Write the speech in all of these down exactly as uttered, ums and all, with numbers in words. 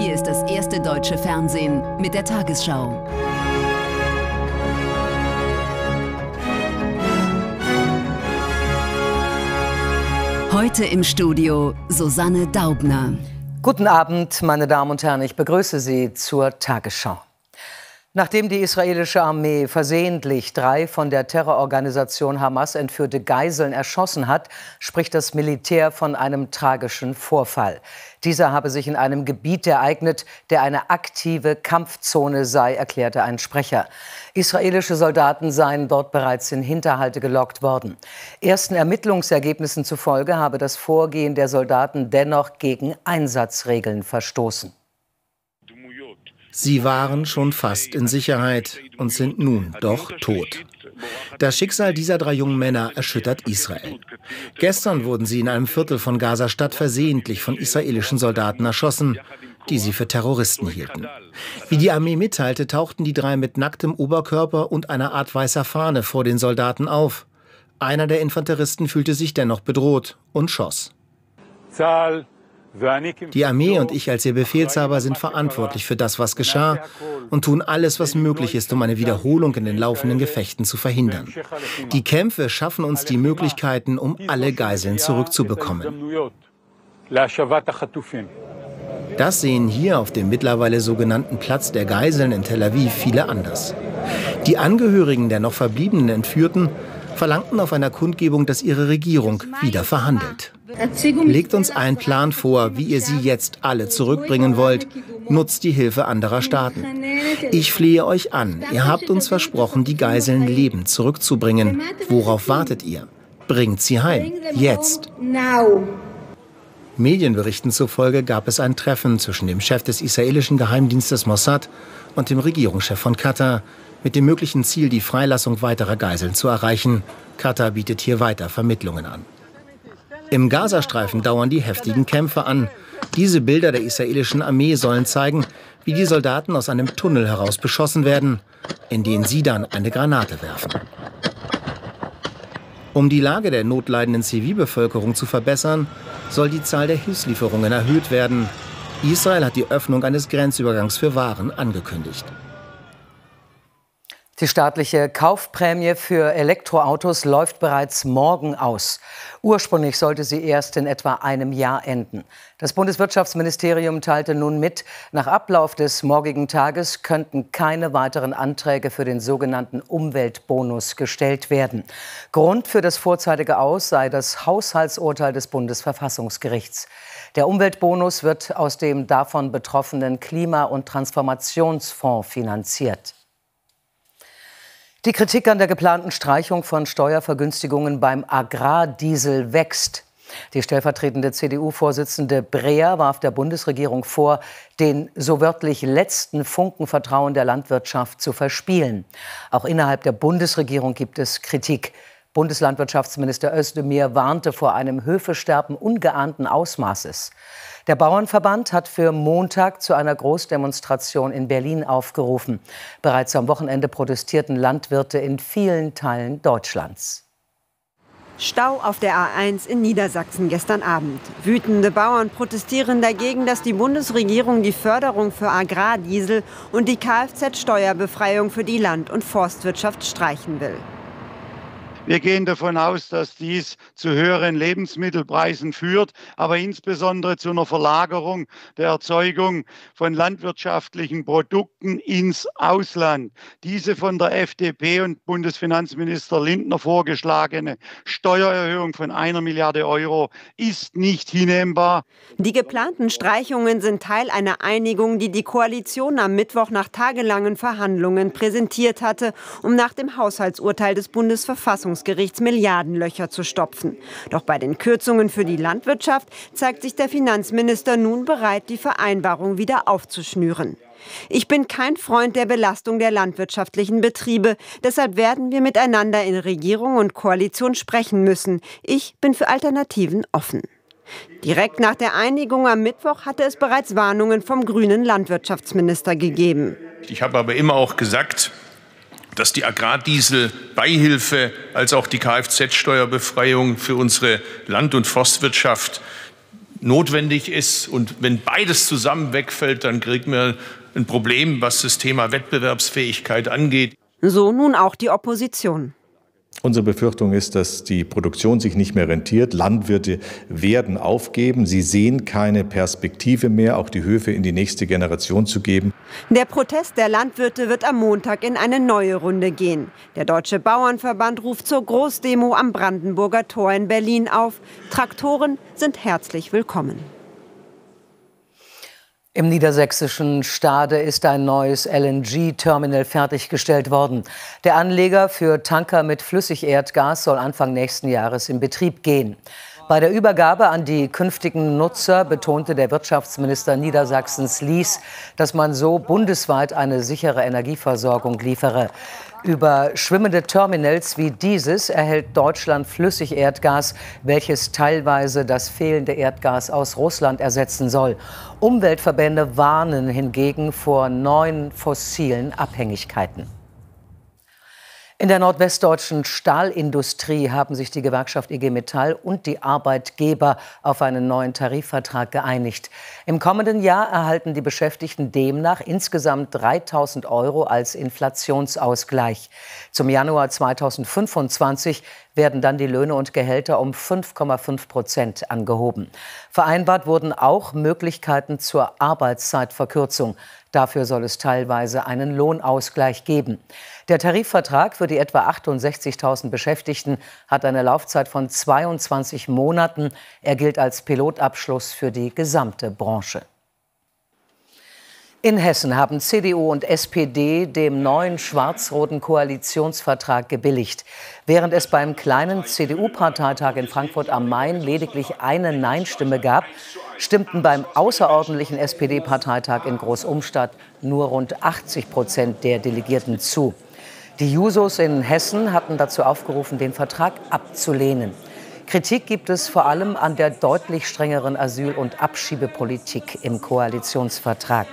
Hier ist das erste deutsche Fernsehen mit der Tagesschau. Heute im Studio Susanne Daubner. Guten Abend, meine Damen und Herren, ich begrüße Sie zur Tagesschau. Nachdem die israelische Armee versehentlich drei von der Terrororganisation Hamas entführte Geiseln erschossen hat, spricht das Militär von einem tragischen Vorfall. Dieser habe sich in einem Gebiet ereignet, der eine aktive Kampfzone sei, erklärte ein Sprecher. Israelische Soldaten seien dort bereits in Hinterhalte gelockt worden. Ersten Ermittlungsergebnissen zufolge habe das Vorgehen der Soldaten dennoch gegen Einsatzregeln verstoßen. Sie waren schon fast in Sicherheit und sind nun doch tot. Das Schicksal dieser drei jungen Männer erschüttert Israel. Gestern wurden sie in einem Viertel von Gaza-Stadt versehentlich von israelischen Soldaten erschossen, die sie für Terroristen hielten. Wie die Armee mitteilte, tauchten die drei mit nacktem Oberkörper und einer Art weißer Fahne vor den Soldaten auf. Einer der Infanteristen fühlte sich dennoch bedroht und schoss. Die Armee und ich als ihr Befehlshaber sind verantwortlich für das, was geschah, und tun alles, was möglich ist, um eine Wiederholung in den laufenden Gefechten zu verhindern. Die Kämpfe schaffen uns die Möglichkeiten, um alle Geiseln zurückzubekommen. Das sehen hier auf dem mittlerweile sogenannten Platz der Geiseln in Tel Aviv viele anders. Die Angehörigen der noch verbliebenen Entführten verlangten auf einer Kundgebung, dass ihre Regierung wieder verhandelt. Legt uns einen Plan vor, wie ihr sie jetzt alle zurückbringen wollt. Nutzt die Hilfe anderer Staaten. Ich flehe euch an. Ihr habt uns versprochen, die Geiseln lebend zurückzubringen. Worauf wartet ihr? Bringt sie heim. Jetzt. Medienberichten zufolge gab es ein Treffen zwischen dem Chef des israelischen Geheimdienstes Mossad und dem Regierungschef von Katar, mit dem möglichen Ziel, die Freilassung weiterer Geiseln zu erreichen. Katar bietet hier weiter Vermittlungen an. Im Gazastreifen dauern die heftigen Kämpfe an. Diese Bilder der israelischen Armee sollen zeigen, wie die Soldaten aus einem Tunnel heraus beschossen werden, in den sie dann eine Granate werfen. Um die Lage der notleidenden Zivilbevölkerung zu verbessern, soll die Zahl der Hilfslieferungen erhöht werden. Israel hat die Öffnung eines Grenzübergangs für Waren angekündigt. Die staatliche Kaufprämie für Elektroautos läuft bereits morgen aus. Ursprünglich sollte sie erst in etwa einem Jahr enden. Das Bundeswirtschaftsministerium teilte nun mit, nach Ablauf des morgigen Tages könnten keine weiteren Anträge für den sogenannten Umweltbonus gestellt werden. Grund für das vorzeitige Aus sei das Haushaltsurteil des Bundesverfassungsgerichts. Der Umweltbonus wird aus dem davon betroffenen Klima- und Transformationsfonds finanziert. Die Kritik an der geplanten Streichung von Steuervergünstigungen beim Agrardiesel wächst. Die stellvertretende C D U-Vorsitzende Breer warf der Bundesregierung vor, den so wörtlich letzten Funken Vertrauen der Landwirtschaft zu verspielen. Auch innerhalb der Bundesregierung gibt es Kritik. Bundeslandwirtschaftsminister Özdemir warnte vor einem Höfesterben ungeahnten Ausmaßes. Der Bauernverband hat für Montag zu einer Großdemonstration in Berlin aufgerufen. Bereits am Wochenende protestierten Landwirte in vielen Teilen Deutschlands. Stau auf der A eins in Niedersachsen gestern Abend. Wütende Bauern protestieren dagegen, dass die Bundesregierung die Förderung für Agrardiesel und die Kfz-Steuerbefreiung für die Land- und Forstwirtschaft streichen will. Wir gehen davon aus, dass dies zu höheren Lebensmittelpreisen führt, aber insbesondere zu einer Verlagerung der Erzeugung von landwirtschaftlichen Produkten ins Ausland. Diese von der F D P und Bundesfinanzminister Lindner vorgeschlagene Steuererhöhung von einer Milliarde Euro ist nicht hinnehmbar. Die geplanten Streichungen sind Teil einer Einigung, die die Koalition am Mittwoch nach tagelangen Verhandlungen präsentiert hatte, um nach dem Haushaltsurteil des Bundesverfassungsgerichts Milliardenlöcher zu stopfen. Doch bei den Kürzungen für die Landwirtschaft zeigt sich der Finanzminister nun bereit, die Vereinbarung wieder aufzuschnüren. Ich bin kein Freund der Belastung der landwirtschaftlichen Betriebe. Deshalb werden wir miteinander in Regierung und Koalition sprechen müssen. Ich bin für Alternativen offen. Direkt nach der Einigung am Mittwoch hatte es bereits Warnungen vom grünen Landwirtschaftsminister gegeben. Ich habe aber immer auch gesagt, dass die Agrardiesel-Beihilfe als auch die Kfz-Steuerbefreiung für unsere Land- und Forstwirtschaft notwendig ist. Und wenn beides zusammen wegfällt, dann kriegen wir ein Problem, was das Thema Wettbewerbsfähigkeit angeht. So nun auch die Opposition. Unsere Befürchtung ist, dass die Produktion sich nicht mehr rentiert. Landwirte werden aufgeben. Sie sehen keine Perspektive mehr, auch die Höfe in die nächste Generation zu geben. Der Protest der Landwirte wird am Montag in eine neue Runde gehen. Der Deutsche Bauernverband ruft zur Großdemo am Brandenburger Tor in Berlin auf. Traktoren sind herzlich willkommen. Im niedersächsischen Stade ist ein neues L N G-Terminal fertiggestellt worden. Der Anleger für Tanker mit Flüssigerdgas soll Anfang nächsten Jahres in Betrieb gehen. Bei der Übergabe an die künftigen Nutzer betonte der Wirtschaftsminister Niedersachsens Lies, dass man so bundesweit eine sichere Energieversorgung liefere. Über schwimmende Terminals wie dieses erhält Deutschland Flüssigerdgas, welches teilweise das fehlende Erdgas aus Russland ersetzen soll. Umweltverbände warnen hingegen vor neuen fossilen Abhängigkeiten. In der nordwestdeutschen Stahlindustrie haben sich die Gewerkschaft I G Metall und die Arbeitgeber auf einen neuen Tarifvertrag geeinigt. Im kommenden Jahr erhalten die Beschäftigten demnach insgesamt dreitausend Euro als Inflationsausgleich. Zum Januar zweitausendfünfundzwanzig werden dann die Löhne und Gehälter um fünf Komma fünf Prozent angehoben. Vereinbart wurden auch Möglichkeiten zur Arbeitszeitverkürzung. Dafür soll es teilweise einen Lohnausgleich geben. Der Tarifvertrag für die etwa achtundsechzigtausend Beschäftigten hat eine Laufzeit von zweiundzwanzig Monaten. Er gilt als Pilotabschluss für die gesamte Branche. In Hessen haben C D U und S P D dem neuen schwarz-roten Koalitionsvertrag gebilligt. Während es beim kleinen C D U-Parteitag in Frankfurt am Main lediglich eine Nein-Stimme gab, stimmten beim außerordentlichen S P D-Parteitag in Großumstadt nur rund achtzig Prozent der Delegierten zu. Die Jusos in Hessen hatten dazu aufgerufen, den Vertrag abzulehnen. Kritik gibt es vor allem an der deutlich strengeren Asyl- und Abschiebepolitik im Koalitionsvertrag.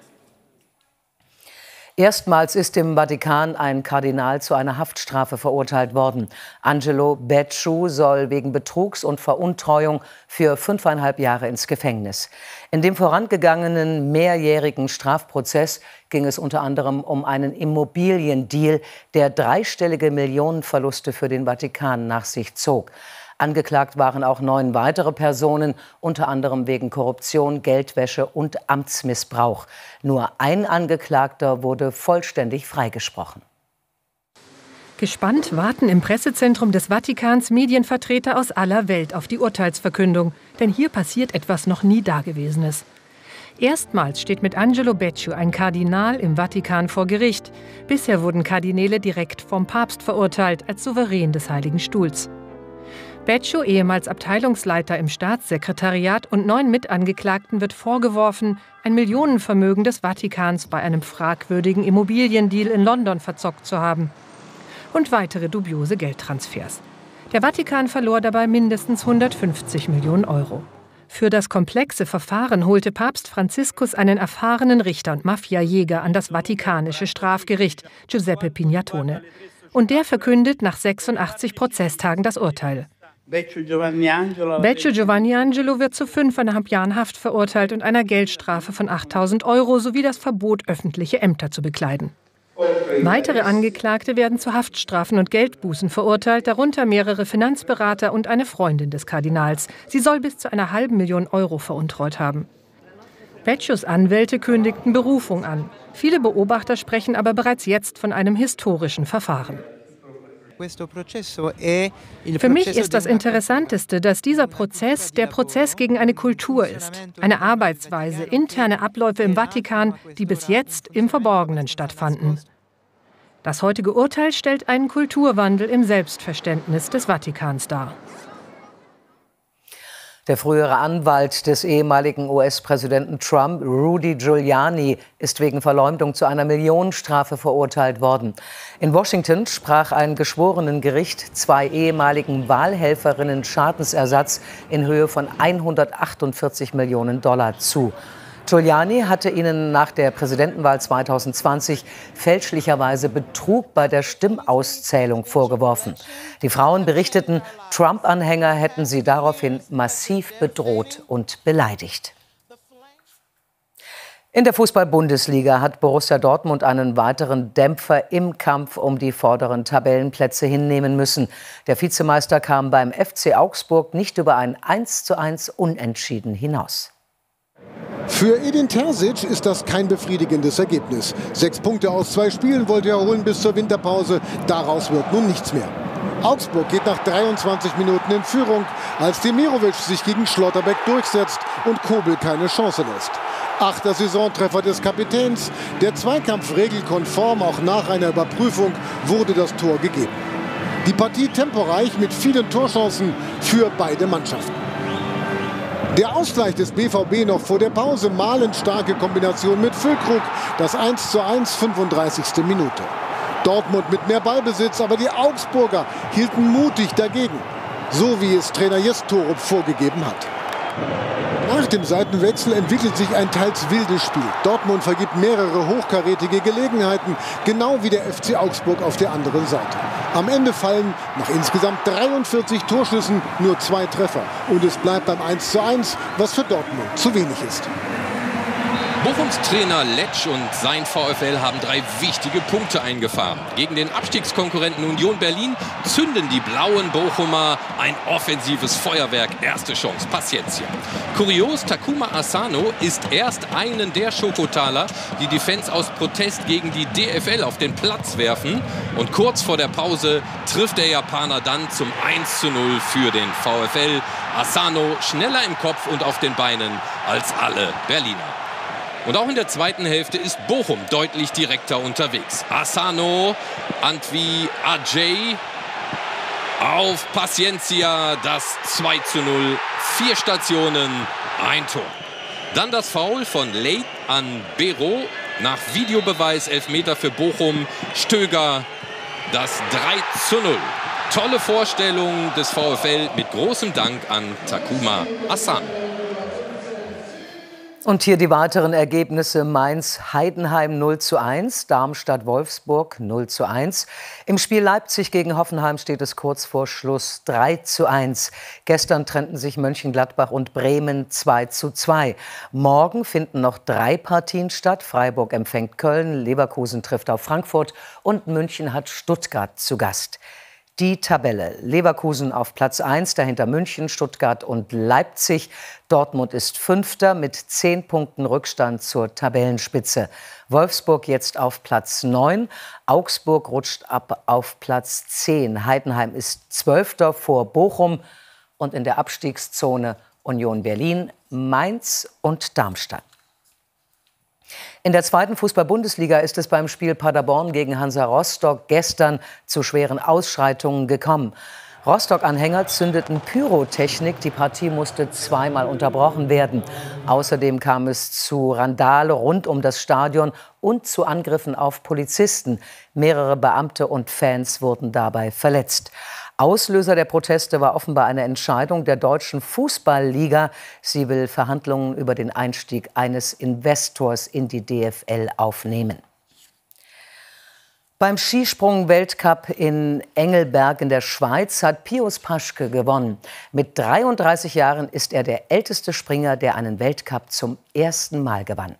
Erstmals ist im Vatikan ein Kardinal zu einer Haftstrafe verurteilt worden. Angelo Becciu soll wegen Betrugs und Veruntreuung für fünfeinhalb Jahre ins Gefängnis. In dem vorangegangenen mehrjährigen Strafprozess ging es unter anderem um einen Immobiliendeal, der dreistellige Millionenverluste für den Vatikan nach sich zog. Angeklagt waren auch neun weitere Personen, unter anderem wegen Korruption, Geldwäsche und Amtsmissbrauch. Nur ein Angeklagter wurde vollständig freigesprochen. Gespannt warten im Pressezentrum des Vatikans Medienvertreter aus aller Welt auf die Urteilsverkündung. Denn hier passiert etwas noch nie Dagewesenes. Erstmals steht mit Angelo Becciu ein Kardinal im Vatikan vor Gericht. Bisher wurden Kardinäle direkt vom Papst verurteilt als Souverän des Heiligen Stuhls. Becciu, ehemals Abteilungsleiter im Staatssekretariat, und neun Mitangeklagten wird vorgeworfen, ein Millionenvermögen des Vatikans bei einem fragwürdigen Immobiliendeal in London verzockt zu haben. Und weitere dubiose Geldtransfers. Der Vatikan verlor dabei mindestens hundertfünfzig Millionen Euro. Für das komplexe Verfahren holte Papst Franziskus einen erfahrenen Richter und Mafiajäger an das Vatikanische Strafgericht, Giuseppe Pignatone. Und der verkündet nach sechsundachtzig Prozesstagen das Urteil. Becciu Giovanni Angelo wird zu fünfeinhalb Jahren Haft verurteilt und einer Geldstrafe von achttausend Euro sowie das Verbot, öffentliche Ämter zu bekleiden. Weitere Angeklagte werden zu Haftstrafen und Geldbußen verurteilt, darunter mehrere Finanzberater und eine Freundin des Kardinals. Sie soll bis zu einer halben Million Euro veruntreut haben. Beccius Anwälte kündigten Berufung an. Viele Beobachter sprechen aber bereits jetzt von einem historischen Verfahren. Für mich ist das Interessanteste, dass dieser Prozess der Prozess gegen eine Kultur ist. Eine Arbeitsweise, interne Abläufe im Vatikan, die bis jetzt im Verborgenen stattfanden. Das heutige Urteil stellt einen Kulturwandel im Selbstverständnis des Vatikans dar. Der frühere Anwalt des ehemaligen U S-Präsidenten Trump, Rudy Giuliani, ist wegen Verleumdung zu einer Millionenstrafe verurteilt worden. In Washington sprach ein Geschworenengericht zwei ehemaligen Wahlhelferinnen Schadensersatz in Höhe von hundertachtundvierzig Millionen Dollar zu. Giuliani hatte ihnen nach der Präsidentenwahl zweitausendzwanzig fälschlicherweise Betrug bei der Stimmauszählung vorgeworfen. Die Frauen berichteten, Trump-Anhänger hätten sie daraufhin massiv bedroht und beleidigt. In der Fußball-Bundesliga hat Borussia Dortmund einen weiteren Dämpfer im Kampf um die vorderen Tabellenplätze hinnehmen müssen. Der Vizemeister kam beim F C Augsburg nicht über ein eins zu eins Unentschieden hinaus. Für Edin Terzic ist das kein befriedigendes Ergebnis. Sechs Punkte aus zwei Spielen wollte er holen bis zur Winterpause. Daraus wird nun nichts mehr. Augsburg geht nach dreiundzwanzig Minuten in Führung, als Demirovic sich gegen Schlotterbeck durchsetzt und Kobel keine Chance lässt. Achter Saisontreffer des Kapitäns. Der Zweikampf regelkonform, auch nach einer Überprüfung wurde das Tor gegeben. Die Partie temporeich mit vielen Torchancen für beide Mannschaften. Der Ausgleich des B V B noch vor der Pause, malend starke Kombination mit Füllkrug, das eins zu eins, fünfunddreißigste Minute. Dortmund mit mehr Ballbesitz, aber die Augsburger hielten mutig dagegen, so wie es Trainer Jes Torup vorgegeben hat. Nach dem Seitenwechsel entwickelt sich ein teils wildes Spiel. Dortmund vergibt mehrere hochkarätige Gelegenheiten, genau wie der F C Augsburg auf der anderen Seite. Am Ende fallen nach insgesamt dreiundvierzig Torschüssen nur zwei Treffer. Und es bleibt beim eins zu eins, was für Dortmund zu wenig ist. Bochums Trainer Letsch und sein VfL haben drei wichtige Punkte eingefahren. Gegen den Abstiegskonkurrenten Union Berlin zünden die blauen Bochumer ein offensives Feuerwerk. Erste Chance, Paciencia. Kurios, Takuma Asano ist erst einen der Schokotaler, die die Fans aus Protest gegen die D F L auf den Platz werfen. Und kurz vor der Pause trifft der Japaner dann zum eins zu null für den VfL. Asano schneller im Kopf und auf den Beinen als alle Berliner. Und auch in der zweiten Hälfte ist Bochum deutlich direkter unterwegs. Asano, Antwi Ajay auf Paciencia, das zwei zu null. Vier Stationen, ein Tor. Dann das Foul von Leit an Bero. Nach Videobeweis Elfmeter für Bochum. Stöger, das drei zu null. Tolle Vorstellung des VfL mit großem Dank an Takuma Asano. Und hier die weiteren Ergebnisse. Mainz-Heidenheim null zu eins, Darmstadt-Wolfsburg null zu eins. Im Spiel Leipzig gegen Hoffenheim steht es kurz vor Schluss drei zu eins. Gestern trennten sich Mönchengladbach und Bremen zwei zu zwei. Morgen finden noch drei Partien statt. Freiburg empfängt Köln, Leverkusen trifft auf Frankfurt und München hat Stuttgart zu Gast. Die Tabelle. Leverkusen auf Platz eins, dahinter München, Stuttgart und Leipzig. Dortmund ist Fünfter mit zehn Punkten Rückstand zur Tabellenspitze. Wolfsburg jetzt auf Platz neun. Augsburg rutscht ab auf Platz zehn. Heidenheim ist Zwölfter vor Bochum. Und in der Abstiegszone Union Berlin, Mainz und Darmstadt. In der zweiten Fußball-Bundesliga ist es beim Spiel Paderborn gegen Hansa Rostock gestern zu schweren Ausschreitungen gekommen. Rostock-Anhänger zündeten Pyrotechnik. Die Partie musste zweimal unterbrochen werden. Außerdem kam es zu Randale rund um das Stadion und zu Angriffen auf Polizisten. Mehrere Beamte und Fans wurden dabei verletzt. Auslöser der Proteste war offenbar eine Entscheidung der Deutschen Fußballliga. Sie will Verhandlungen über den Einstieg eines Investors in die D F L aufnehmen. Beim Skisprung-Weltcup in Engelberg in der Schweiz hat Pius Paschke gewonnen. Mit dreiunddreißig Jahren ist er der älteste Springer, der einen Weltcup zum ersten Mal gewann.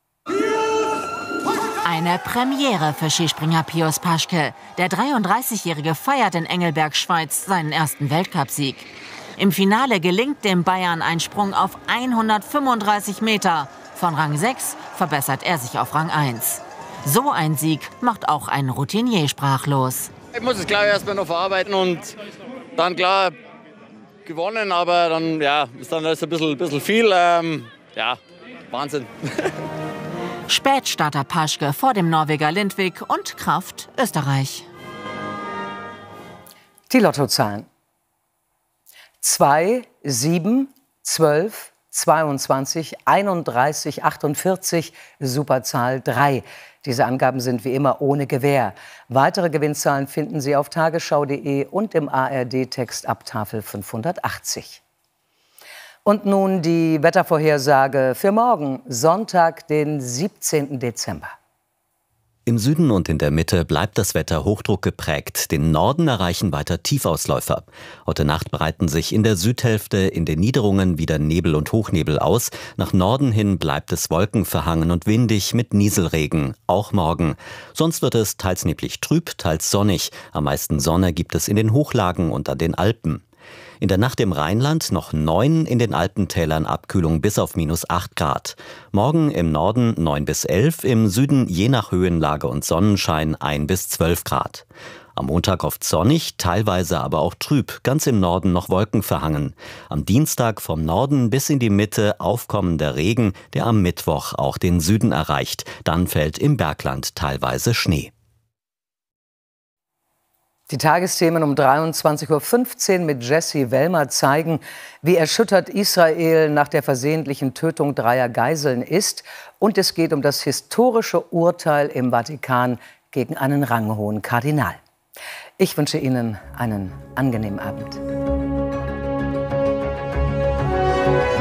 Eine Premiere für Skispringer Pius Paschke. Der dreiunddreißigjährige feiert in Engelberg, Schweiz, seinen ersten Weltcupsieg. Im Finale gelingt dem Bayern ein Sprung auf hundertfünfunddreißig Meter. Von Rang sechs verbessert er sich auf Rang eins. So ein Sieg macht auch einen Routinier sprachlos. Ich muss es klar erstmal noch verarbeiten und dann klar gewonnen, aber dann ja, ist dann das ein bisschen, bisschen viel. Ähm, ja, Wahnsinn. Spätstarter Paschke vor dem Norweger Lindvik und Kraft Österreich. Die Lottozahlen. zwei, sieben, zwölf, zweiundzwanzig, einunddreißig, achtundvierzig, Superzahl drei. Diese Angaben sind wie immer ohne Gewähr. Weitere Gewinnzahlen finden Sie auf tagesschau punkt de und im A R D-Text ab Tafel fünfhundertachtzig. Und nun die Wettervorhersage für morgen, Sonntag, den siebzehnten Dezember. Im Süden und in der Mitte bleibt das Wetter Hochdruck geprägt. Den Norden erreichen weiter Tiefausläufer. Heute Nacht breiten sich in der Südhälfte in den Niederungen wieder Nebel und Hochnebel aus. Nach Norden hin bleibt es wolkenverhangen und windig mit Nieselregen, auch morgen. Sonst wird es teils neblig trüb, teils sonnig. Am meisten Sonne gibt es in den Hochlagen und an den Alpen. In der Nacht im Rheinland noch neun, in den Alpentälern Abkühlung bis auf minus acht Grad. Morgen im Norden neun bis elf, im Süden je nach Höhenlage und Sonnenschein ein bis zwölf Grad. Am Montag oft sonnig, teilweise aber auch trüb, ganz im Norden noch wolkenverhangen. Am Dienstag vom Norden bis in die Mitte aufkommender Regen, der am Mittwoch auch den Süden erreicht. Dann fällt im Bergland teilweise Schnee. Die Tagesthemen um dreiundzwanzig Uhr fünfzehn mit Jesse Wellmer zeigen, wie erschüttert Israel nach der versehentlichen Tötung dreier Geiseln ist. Und es geht um das historische Urteil im Vatikan gegen einen ranghohen Kardinal. Ich wünsche Ihnen einen angenehmen Abend.